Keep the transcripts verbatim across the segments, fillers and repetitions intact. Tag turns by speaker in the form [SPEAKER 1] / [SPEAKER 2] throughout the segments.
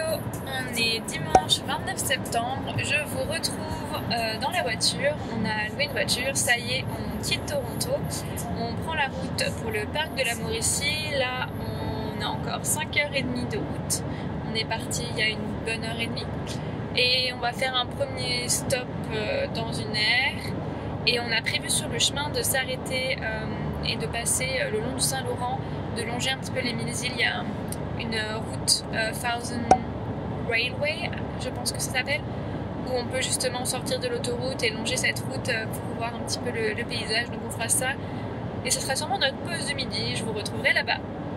[SPEAKER 1] on est dimanche vingt-neuf septembre, je vous retrouve euh, dans la voiture, on a loué une voiture, ça y est, on quitte Toronto, on prend la route pour le parc de la Mauricie, là on a encore cinq heures trente de route, on est parti il y a une bonne heure et demie et on va faire un premier stop euh, dans une aire et on a prévu sur le chemin de s'arrêter euh, et de passer euh, le long du Saint-Laurent, de longer un petit peu les Mille-Îles. Il y a une route euh, Thousand Railway, je pense que ça s'appelle, où on peut justement sortir de l'autoroute et longer cette route euh, pour voir un petit peu le, le paysage. Donc on fera ça et ce sera sûrement notre pause de midi. Je vous retrouverai là-bas.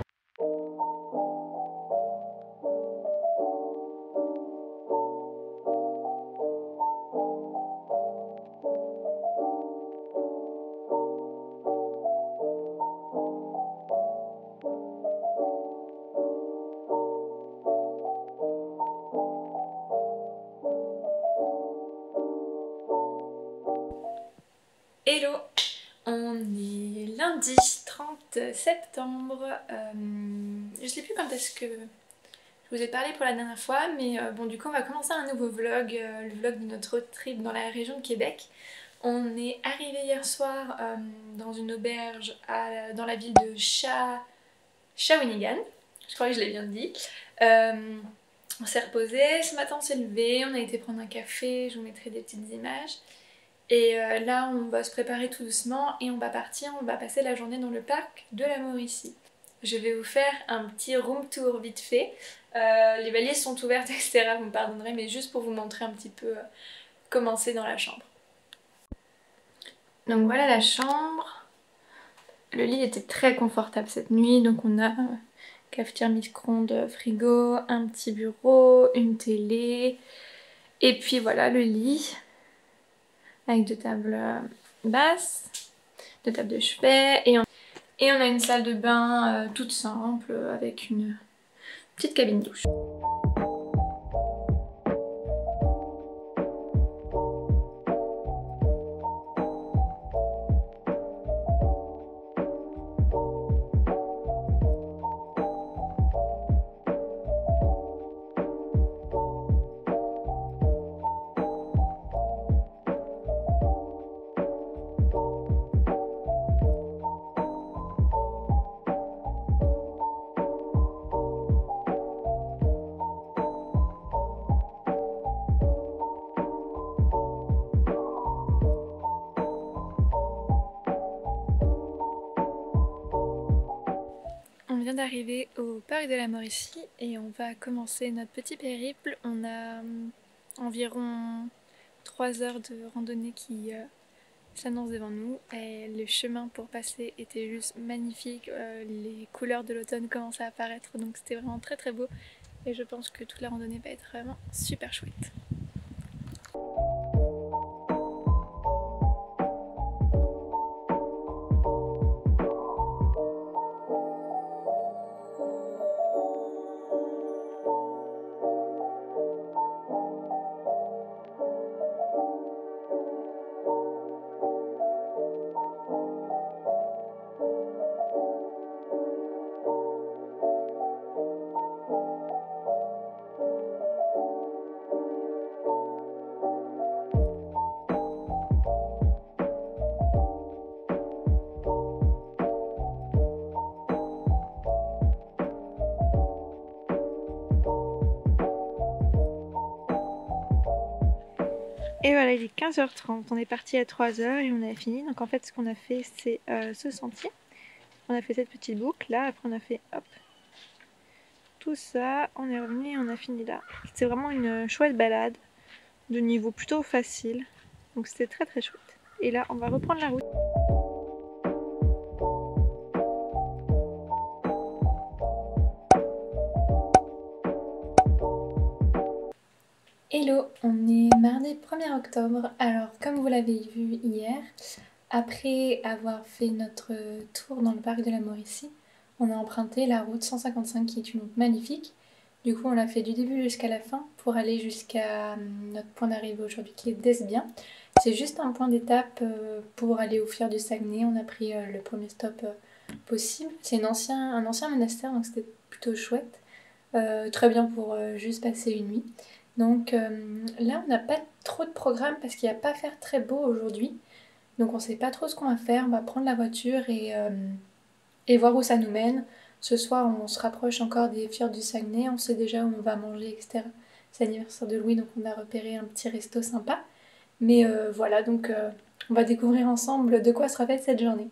[SPEAKER 1] Hello, on est lundi trente septembre, euh, je sais plus quand est-ce que je vous ai parlé pour la dernière fois, mais euh, bon du coup on va commencer un nouveau vlog, euh, le vlog de notre road trip dans la région de Québec. On est arrivé hier soir euh, dans une auberge à, dans la ville de Sha... Shawinigan, je crois que je l'ai bien dit. Euh, on s'est reposé, ce matin on s'est levé, on a été prendre un café, je vous mettrai des petites images. Et euh, là on va se préparer tout doucement et on va partir, on va passer la journée dans le parc de la Mauricie. Je vais vous faire un petit room tour vite fait. Euh, les valises sont ouvertes et cetera, vous me pardonnerez, mais juste pour vous montrer un petit peu euh, comment c'est dans la chambre. Donc voilà la chambre. Le lit était très confortable cette nuit, donc on a euh, cafetière, micro-ondes, frigo, un petit bureau, une télé, et puis voilà le lit. Avec deux tables basses, deux tables de chevet et on, et on a une salle de bain euh, toute simple avec une petite cabine douche. On vient d'arriver au parc de la Mauricie et on va commencer notre petit périple. On a euh, environ trois heures de randonnée qui euh, s'annoncent devant nous et le chemin pour passer était juste magnifique. Euh, les couleurs de l'automne commencent à apparaître, donc c'était vraiment très très beau et je pense que toute la randonnée va être vraiment super chouette. Et voilà, il est quinze heures trente, on est parti à trois heures et on a fini. Donc en fait ce qu'on a fait c'est euh, ce sentier. On a fait cette petite boucle là, après on a fait hop, tout ça, on est revenu et on a fini là. C'est vraiment une chouette balade, de niveau plutôt facile, donc c'était très très chouette. Et là on va reprendre la route. Hello, on est mardi premier octobre, alors comme vous l'avez vu hier, après avoir fait notre tour dans le parc de la Mauricie, on a emprunté la route cent cinquante-cinq qui est une route magnifique. Du coup on l'a fait du début jusqu'à la fin pour aller jusqu'à notre point d'arrivée aujourd'hui qui est Desbiens. C'est juste un point d'étape pour aller au Fjord du Saguenay, on a pris le premier stop possible. C'est un ancien, un ancien monastère donc c'était plutôt chouette. euh, très bien pour euh, juste passer une nuit. Donc euh, là on n'a pas trop de programme parce qu'il n'y a pas à faire très beau aujourd'hui. Donc on sait pas trop ce qu'on va faire, on va prendre la voiture et, euh, et voir où ça nous mène. Ce soir on se rapproche encore des fjords du Saguenay, on sait déjà où on va manger, et cetera. C'est l'anniversaire de Louis donc on a repéré un petit resto sympa. Mais euh, voilà, donc euh, on va découvrir ensemble de quoi sera faite cette journée.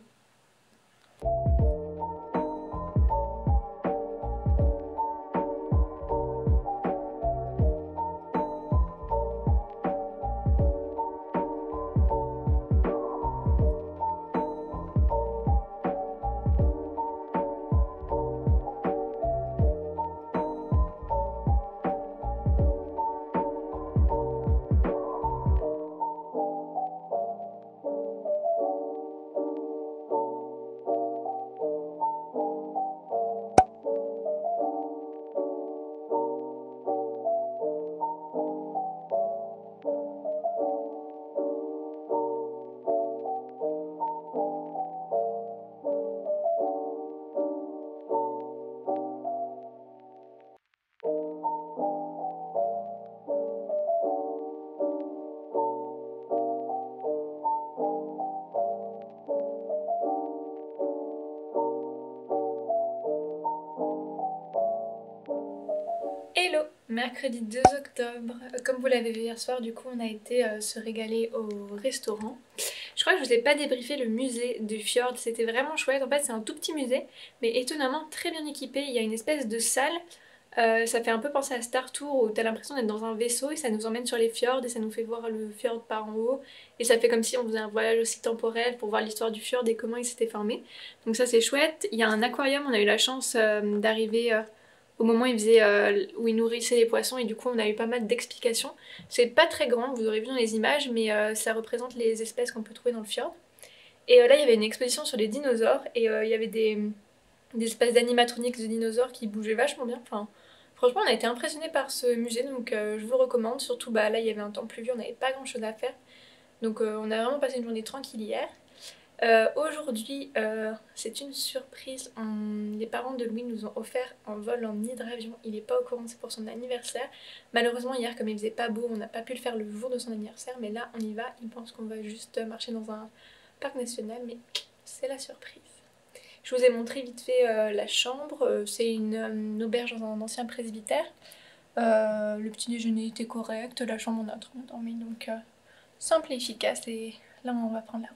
[SPEAKER 1] Hello, mercredi deux octobre. Euh, Comme vous l'avez vu hier soir, du coup, on a été euh, se régaler au restaurant. Je crois que je vous ai pas débriefé le musée du fjord, c'était vraiment chouette. En fait, c'est un tout petit musée, mais étonnamment très bien équipé. Il y a une espèce de salle, euh, ça fait un peu penser à Star Tour où t'as l'impression d'être dans un vaisseau et ça nous emmène sur les fjords et ça nous fait voir le fjord par en haut. Et ça fait comme si on faisait un voyage aussi temporel pour voir l'histoire du fjord et comment il s'était formé. Donc ça c'est chouette. Il y a un aquarium, on a eu la chance euh, d'arriver... euh, au moment où il, faisait, euh, où il nourrissait les poissons et du coup on a eu pas mal d'explications. C'est pas très grand, vous aurez vu dans les images, mais euh, ça représente les espèces qu'on peut trouver dans le fjord. Et euh, là il y avait une exposition sur les dinosaures et euh, il y avait des, des espèces d'animatroniques de dinosaures qui bougeaient vachement bien. Enfin, franchement on a été impressionnés par ce musée donc euh, je vous recommande. Surtout bah, là il y avait un temps pluvieux, on n'avait pas grand chose à faire. Donc euh, on a vraiment passé une journée tranquille hier. Euh, Aujourd'hui, euh, c'est une surprise. On- Les parents de Louis nous ont offert un vol en hydravion. Il n'est pas au courant, c'est pour son anniversaire. Malheureusement, hier, comme il faisait pas beau, on n'a pas pu le faire le jour de son anniversaire. Mais là, on y va. Il pense qu'on va juste marcher dans un parc national, mais c'est la surprise. Je vous ai montré vite fait euh, la chambre. Euh, c'est une, euh, une auberge dans un ancien presbytère. Euh, le petit déjeuner était correct. La chambre, on a très bien dormi. Donc, euh, simple et efficace. Et là, on va prendre la route.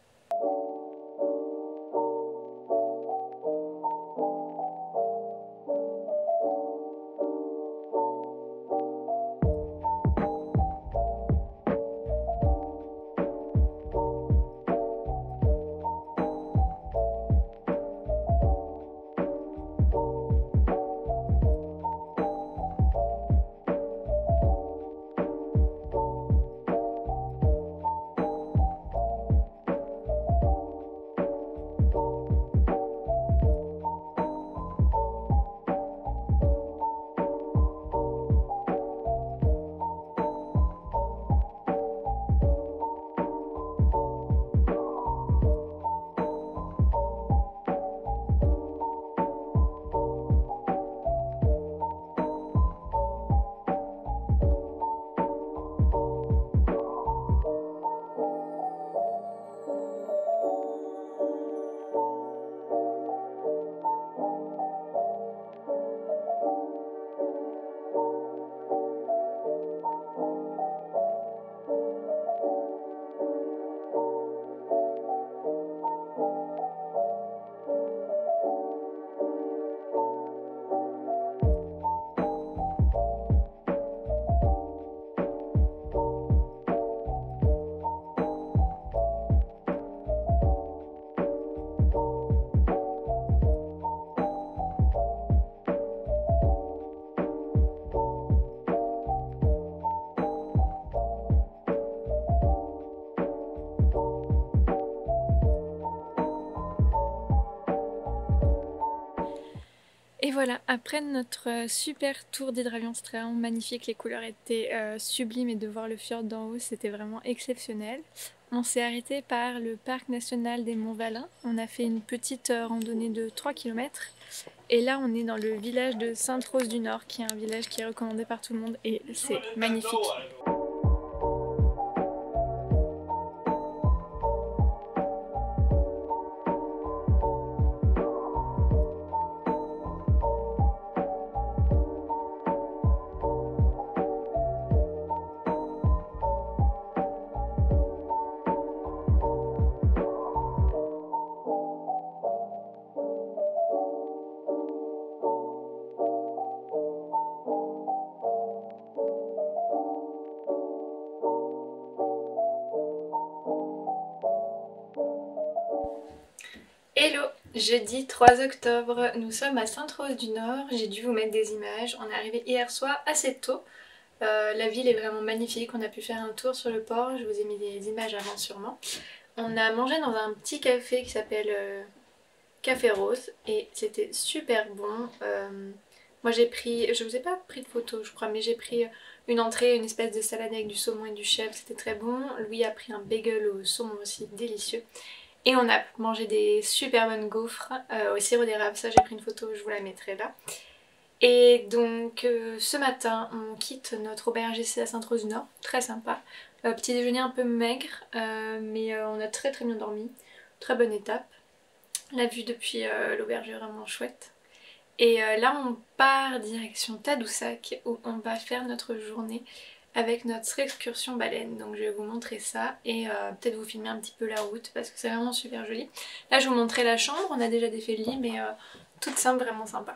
[SPEAKER 1] Et voilà, après notre super tour d'hydravion, c'était vraiment magnifique, les couleurs étaient euh, sublimes et de voir le fjord d'en haut, c'était vraiment exceptionnel. On s'est arrêté par le parc national des Monts Valin, on a fait une petite euh, randonnée de trois kilomètres Et là on est dans le village de Sainte-Rose-du-Nord, qui est un village qui est recommandé par tout le monde et c'est magnifique. Hello, jeudi trois octobre, nous sommes à Sainte-Rose-du-Nord, j'ai dû vous mettre des images, on est arrivé hier soir assez tôt, euh, la ville est vraiment magnifique, on a pu faire un tour sur le port, je vous ai mis des images avant sûrement. On a mangé dans un petit café qui s'appelle euh, Café Rose et c'était super bon. Euh, moi j'ai pris, je vous ai pas pris de photos je crois, mais j'ai pris une entrée, une espèce de salade avec du saumon et du chèvre, c'était très bon. Louis a pris un bagel au saumon aussi, délicieux. Et on a mangé des super bonnes gaufres euh, au sirop d'érable, ça j'ai pris une photo, je vous la mettrai là. Et donc euh, ce matin on quitte notre auberge ici à Sainte-Rose-du-Nord, très sympa. Euh, petit déjeuner un peu maigre, euh, mais euh, on a très très bien dormi, très bonne étape. La vue depuis euh, l'auberge est vraiment chouette. Et euh, là on part direction Tadoussac où on va faire notre journée avec notre excursion baleine. Donc je vais vous montrer ça et euh, peut-être vous filmer un petit peu la route parce que c'est vraiment super joli. Là je vous montrerai la chambre, on a déjà défait le lit mais euh, toute simple, vraiment sympa.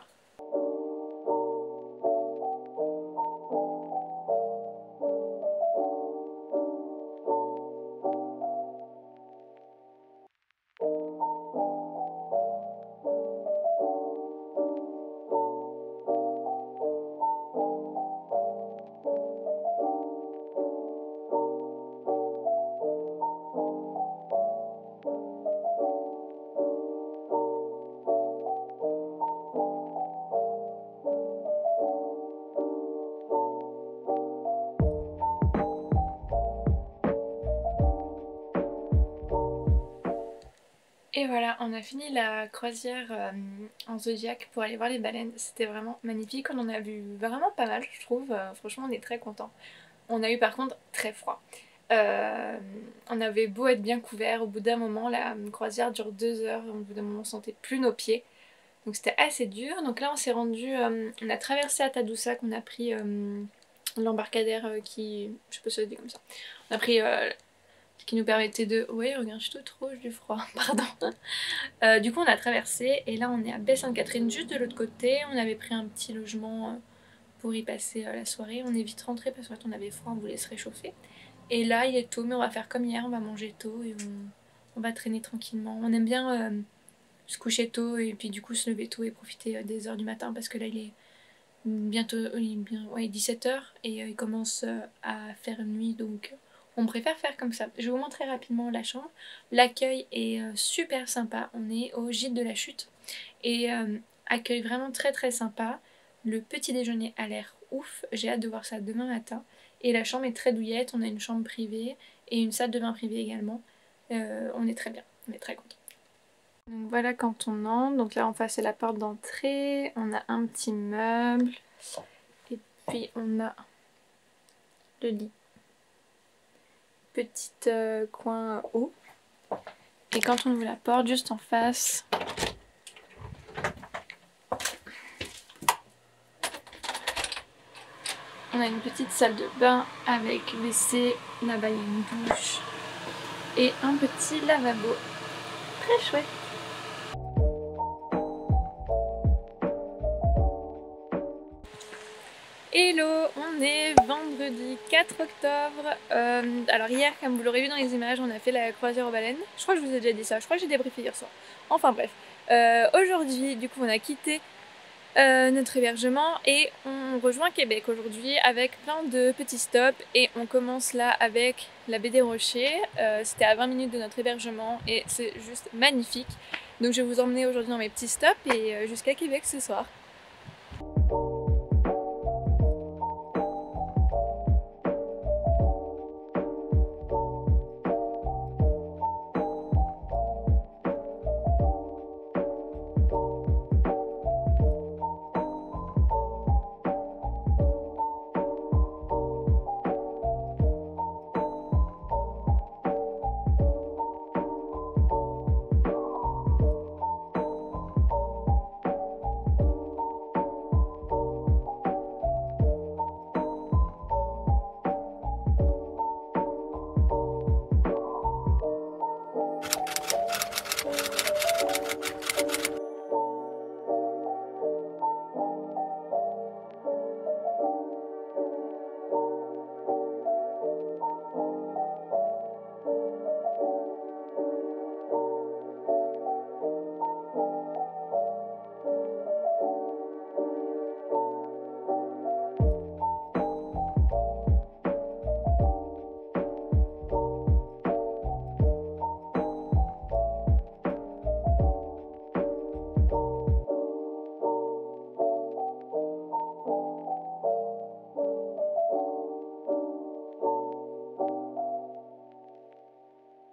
[SPEAKER 1] Et voilà, on a fini la croisière euh, en Zodiac pour aller voir les baleines. C'était vraiment magnifique, on en a vu vraiment pas mal je trouve, euh, franchement on est très contents. On a eu par contre très froid. Euh, on avait beau être bien couvert, au bout d'un moment la croisière dure deux heures, au bout d'un moment on sentait plus nos pieds. Donc c'était assez dur, donc là on s'est rendu, euh, on a traversé à Tadoussac, on a pris euh, l'embarcadère euh, qui, je sais pas si ça se dit comme ça, on a pris euh, qui nous permettait de... Oui, regarde, je suis toute rouge du froid, pardon. Euh, du coup, on a traversé et là, on est à Baie-Sainte-Catherine, juste de l'autre côté. On avait pris un petit logement pour y passer la soirée. On est vite rentré parce qu'en fait, on avait froid, on voulait se réchauffer. Et là, il est tôt, mais on va faire comme hier, on va manger tôt et on, on va traîner tranquillement. On aime bien euh, se coucher tôt et puis du coup se lever tôt et profiter des heures du matin parce que là, il est bientôt il est bien, ouais, dix-sept heures et euh, il commence à faire nuit, donc... On préfère faire comme ça. Je vais vous montrer rapidement la chambre. L'accueil est euh, super sympa. On est au gîte de la chute. Et euh, accueil vraiment très très sympa. Le petit déjeuner a l'air ouf. J'ai hâte de voir ça demain matin. Et la chambre est très douillette. On a une chambre privée et une salle de bain privée également. Euh, on est très bien. On est très contents. Donc voilà quand on entre. Donc là en face c'est la porte d'entrée. On a un petit meuble. Et puis on a le lit. Petit euh, coin haut. Et quand on ouvre la porte, juste en face, on a une petite salle de bain avec W C, là-bas il y a une douche et un petit lavabo. Très chouette. Hello, on est vendredi quatre octobre. Euh, alors hier, comme vous l'aurez vu dans les images, on a fait la croisière aux baleines. Je crois que je vous ai déjà dit ça, je crois que j'ai débriefé hier soir. Enfin bref, euh, aujourd'hui, du coup, on a quitté euh, notre hébergement et on rejoint Québec aujourd'hui avec plein de petits stops. Et on commence là avec la baie des Rochers. Euh, C'était à vingt minutes de notre hébergement et c'est juste magnifique. Donc je vais vous emmener aujourd'hui dans mes petits stops et euh, jusqu'à Québec ce soir.